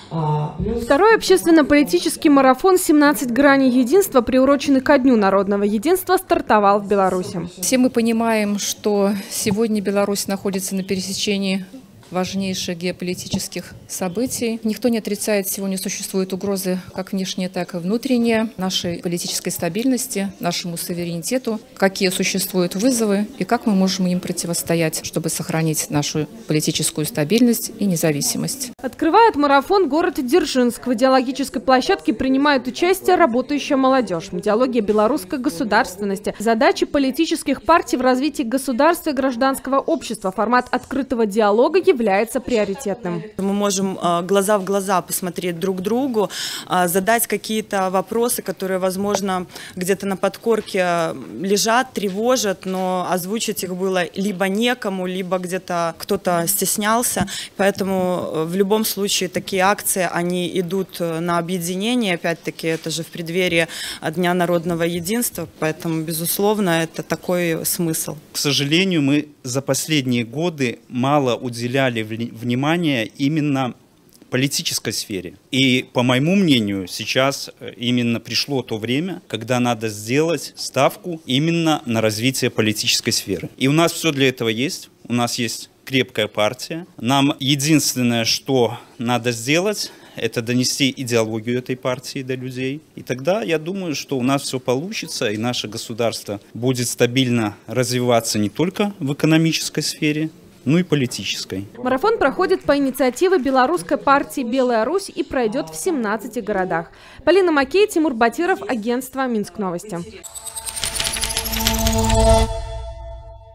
Второй общественно-политический марафон «17 граней единства», приуроченный ко Дню народного единства, стартовал в Беларуси. Все мы понимаем, что сегодня Беларусь находится на пересечении важнейших геополитических событий. Никто не отрицает, сегодня существуют угрозы как внешние, так и внутренние нашей политической стабильности, нашему суверенитету, какие существуют вызовы и как мы можем им противостоять, чтобы сохранить нашу политическую стабильность и независимость. Открывает марафон город Дзержинск. В идеологической площадке принимает участие работающая молодежь. Идеология белорусской государственности. Задачи политических партий в развитии государства и гражданского общества. Формат открытого диалога является приоритетным. Мы можем глаза в глаза посмотреть друг другу, задать какие-то вопросы, которые, возможно, где-то на подкорке лежат, тревожат, но озвучить их было либо некому, либо где-то кто-то стеснялся. Поэтому в любом случае такие акции, они идут на объединение. Опять-таки, это же в преддверии Дня народного единства, поэтому, безусловно, это такой смысл. К сожалению, мы за последние годы мало уделяли внимания именно политической сфере. И, по моему мнению, сейчас именно пришло то время, когда надо сделать ставку именно на развитие политической сферы. И у нас все для этого есть. У нас есть крепкая партия. Нам единственное, что надо сделать, это донести идеологию этой партии до людей. И тогда я думаю, что у нас все получится, и наше государство будет стабильно развиваться не только в экономической сфере, но и политической. Марафон проходит по инициативе белорусской партии «Белая Русь» и пройдет в 17 городах. Полина Макей, Тимур Батиров, агентство «Минск Новости».